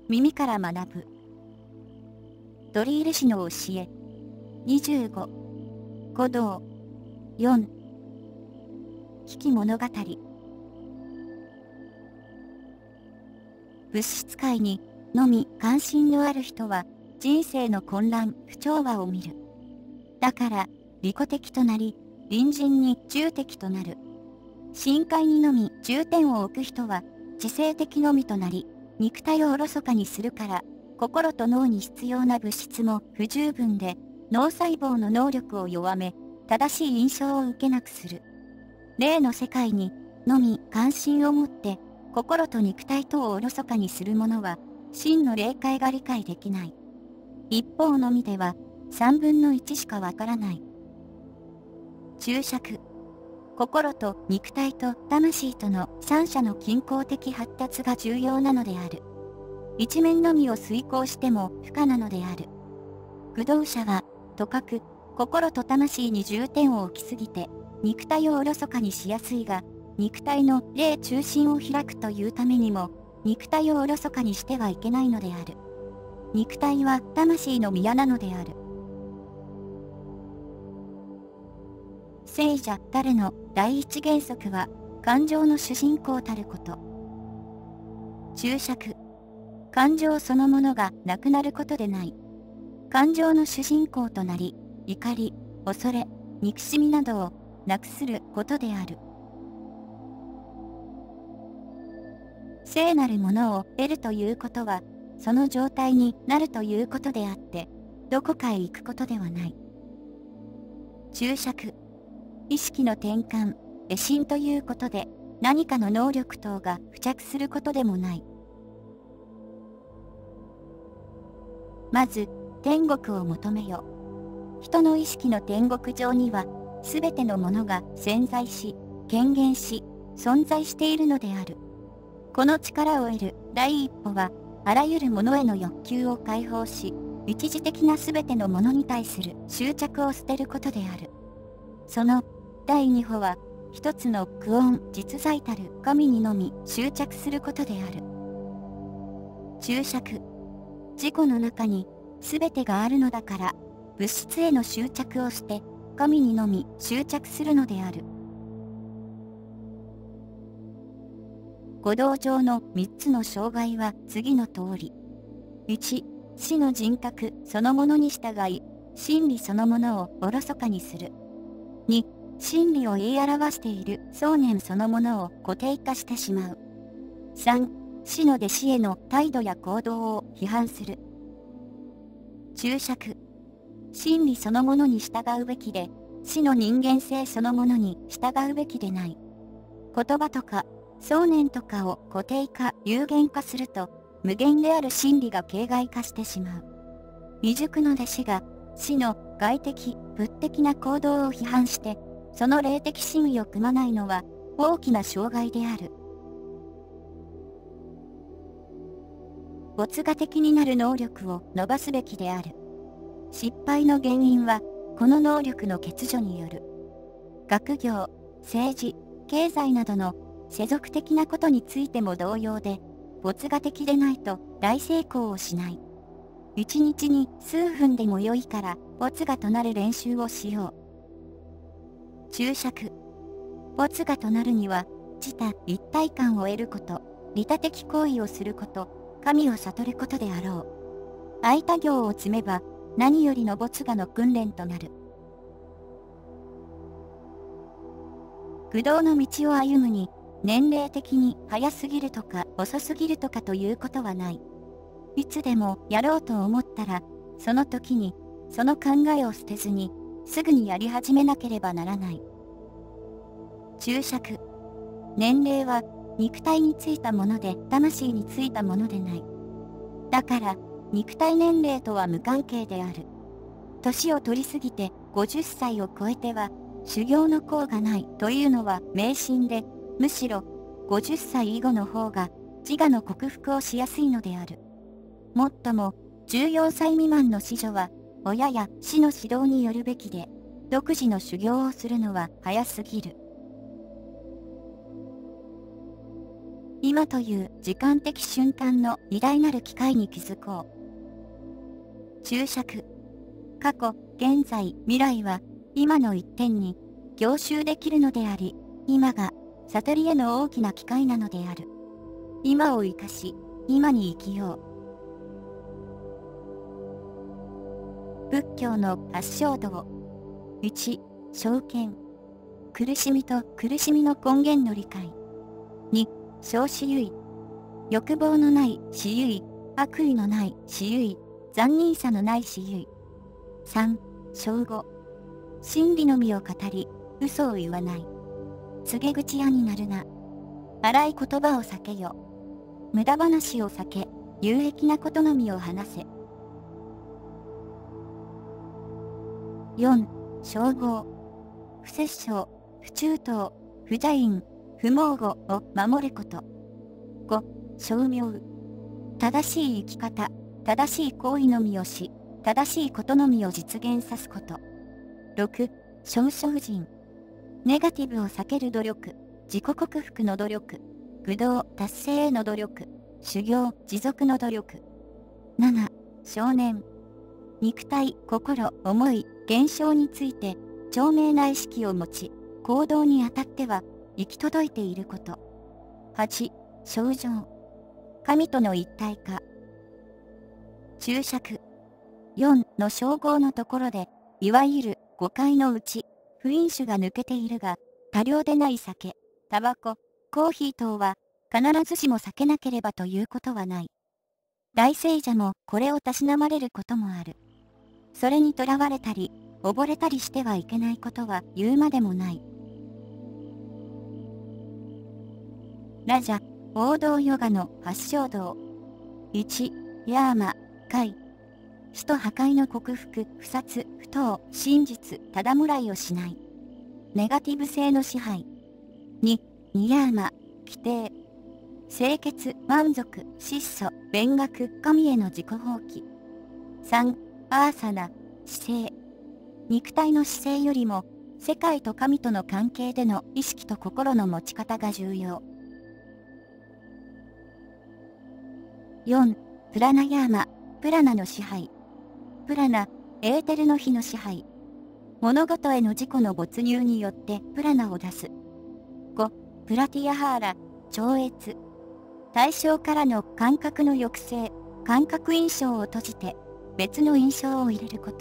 耳から学ぶ。ドリール師の教え。25。鼓動。4。危機物語。物質界にのみ関心のある人は人生の混乱不調和を見る。だから利己的となり隣人に重的となる。深海にのみ重点を置く人は知性的のみとなり肉体をおろそかにするから心と脳に必要な物質も不十分で脳細胞の能力を弱め正しい印象を受けなくする。霊の世界にのみ関心を持って心と肉体とをおろそかにする者は真の霊界が理解できない。一方のみでは3分の1しかわからない。注釈。心と肉体と魂との三者の均衡的発達が重要なのである。一面のみを遂行しても不可なのである。駆動者は、とかく、心と魂に重点を置きすぎて、肉体をおろそかにしやすいが、肉体の霊中心を開くというためにも、肉体をおろそかにしてはいけないのである。肉体は魂の宮なのである。聖者たるの第一原則は、感情の主人公たること。注釈。感情そのものがなくなることでない。感情の主人公となり、怒り、恐れ、憎しみなどをなくすることである。聖なるものを得るということは、その状態になるということであって、どこかへ行くことではない。注釈。意識の転換、化身ということで、何かの能力等が付着することでもない。まず、天国を求めよ。人の意識の天国上には、すべてのものが潜在し、顕現し、存在しているのである。この力を得る第一歩は、あらゆるものへの欲求を解放し、一時的なすべてのものに対する執着を捨てることである。その第二歩は、一つの久遠実在たる神にのみ執着することである。注釈。自己の中に全てがあるのだから、物質への執着をして、神にのみ執着するのである。五道上の3つの障害は次の通り。1、死の人格そのものに従い、真理そのものをおろそかにする。2、真理を言い表している想念そのものを固定化してしまう。3、師の弟子への態度や行動を批判する。注釈。真理そのものに従うべきで、師の人間性そのものに従うべきでない。言葉とか、想念とかを固定化、有限化すると、無限である真理が形骸化してしまう。未熟の弟子が、師の外的、物的な行動を批判して、その霊的真意を汲まないのは、大きな障害である。没我的になる能力を伸ばすべきである。失敗の原因は、この能力の欠如による。学業、政治、経済などの世俗的なことについても同様で、没我的でないと大成功をしない。一日に数分でも良いから没我となる練習をしよう。注釈。没我となるには、自他一体感を得ること、利他的行為をすること、神を悟ることであろう。空いた行を積めば、何よりの没我の訓練となる。駆動の道を歩むに、年齢的に早すぎるとか遅すぎるとかということはない。いつでもやろうと思ったら、その時に、その考えを捨てずに、すぐにやり始めなければならない。注釈。年齢は、肉体についたもので魂についたものでない。だから、肉体年齢とは無関係である。年を取りすぎて50歳を超えては、修行の功がないというのは迷信で、むしろ50歳以後の方が自我の克服をしやすいのである。もっとも、14歳未満の子女は、親や師の指導によるべきで、独自の修行をするのは早すぎる。今今という時間的瞬間の偉大なる機会に気づこう。注釈。過去、現在、未来は、今の一点に、凝集できるのであり、今が、悟りへの大きな機会なのである。今を生かし、今に生きよう。仏教の八正道。1、正見。苦しみと苦しみの根源の理解。2、正私有。欲望のない私有。悪意のない私有。残忍さのない私有。3、正語。真理のみを語り、嘘を言わない。告げ口屋になるな。荒い言葉を避けよ。無駄話を避け、有益なことのみを話せ。4、称号。不殺生、不中等、不邪淫、不妄語を守ること。5、称名。正しい生き方、正しい行為のみをし、正しいことのみを実現さすこと。6、正精進。ネガティブを避ける努力、自己克服の努力、武道達成への努力、修行持続の努力。7、少年。肉体、心、思い、現象について、聡明な意識を持ち、行動にあたっては、行き届いていること。8、正常。神との一体化。注釈。4の称号のところで、いわゆる誤解のうち、不飲酒が抜けているが、多量でない酒、タバコ、コーヒー等は、必ずしも避けなければということはない。大聖者もこれをたしなまれることもある。それにとらわれたり、溺れたりしてはいけないことは言うまでもない。ラジャ、王道ヨガの八正道。1、ヤーマ、戒。死と破壊の克服、不殺、不盗、真実、ただもらいをしない。ネガティブ性の支配。2、ニヤーマ、規定。清潔、満足、質素、勉学、神への自己放棄。3、アーサナ、姿勢。肉体の姿勢よりも、世界と神との関係での意識と心の持ち方が重要。4、プラナヤーマ、プラナの支配。プラナ、エーテルの火の支配。物事への自己の没入によってプラナを出す。5、プラティヤハーラ、超越。対象からの感覚の抑制、感覚印象を閉じて、別の印象を入れること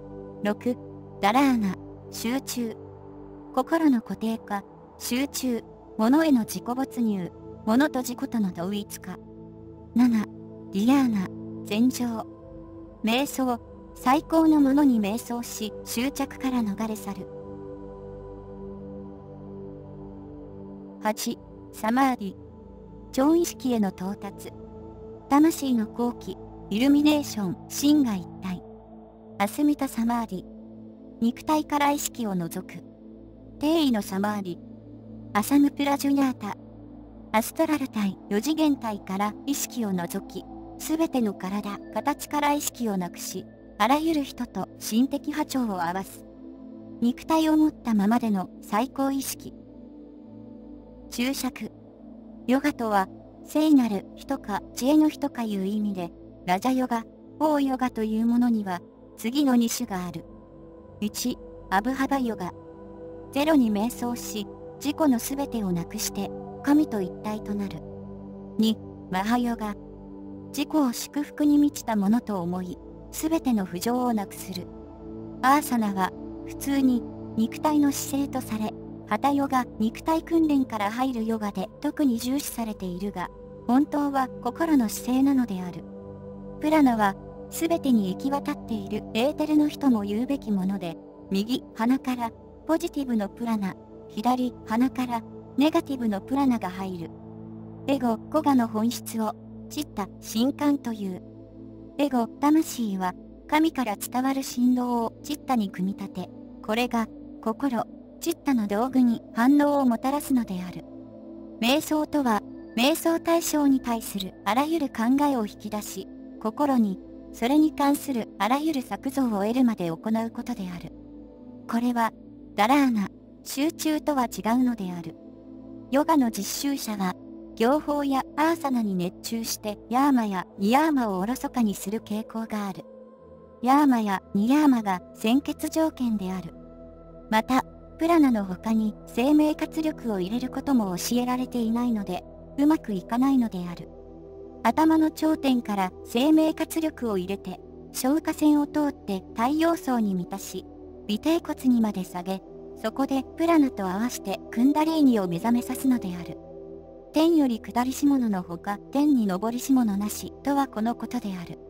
。6、ダラーナ、集中。心の固定化、集中、物への自己没入、物と自己との同一化。7、ディアーナ、禅情。瞑想、最高のものに瞑想し、執着から逃れ去る。8、サマーディ。超意識への到達。魂の好機、イルミネーション、心が一体。アスミタサマーディ。肉体から意識を除く。定位のサマーディ。アサムプラジュニャータ。アストラル体、4次元体から意識を除き、すべての体、形から意識をなくし、あらゆる人と心的波長を合わす。肉体を持ったままでの最高意識。注釈。ヨガとは、聖なる人か知恵の人かいう意味で、ラジャヨガ、オーヨガというものには、次の2種がある。1、アブハバヨガ。ゼロに瞑想し、自己のすべてをなくして、神と一体となる。2、マハヨガ。自己を祝福に満ちたものと思い、すべての不浄をなくする。アーサナは、普通に肉体の姿勢とされ、ハタヨガ、肉体訓練から入るヨガで特に重視されているが、本当は心の姿勢なのである。プラナは、すべてに行き渡っているエーテルの人も言うべきもので、右鼻からポジティブのプラナ、左鼻からネガティブのプラナが入る。エゴ、コガの本質を、チッタ、神感という。エゴ、魂は、神から伝わる振動をチッタに組み立て、これが、心、チッタの道具に反応をもたらすのである。瞑想とは、瞑想対象に対するあらゆる考えを引き出し、心に、それに関するあらゆる作像を得るまで行うことである。これは、ダラーナ、集中とは違うのである。ヨガの実習者は、 行法やアーサナに熱中してヤーマやニヤーマをおろそかにする傾向がある。ヤーマやニヤーマが先決条件である。また、プラナの他に生命活力を入れることも教えられていないので、うまくいかないのである。頭の頂点から生命活力を入れて、消化腺を通って太陽層に満たし、尾てい骨にまで下げ、そこでプラナと合わしてクンダリーニを目覚めさすのである。天より下りし者のほか天に昇りし者なしとはこのことである。